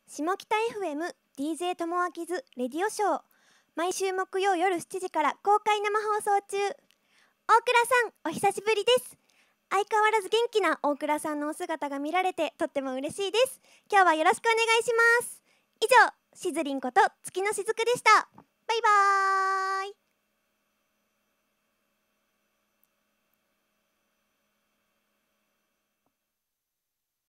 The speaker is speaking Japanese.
下北 FM DJ ともあきずレディオショー、毎週木曜夜7時から公開生放送中。大倉さん、お久しぶりです。相変わらず元気な大倉さんのお姿が見られてとっても嬉しいです。今日はよろしくお願いします。以上、しずりんこと月のしずくでした。バイバーイ。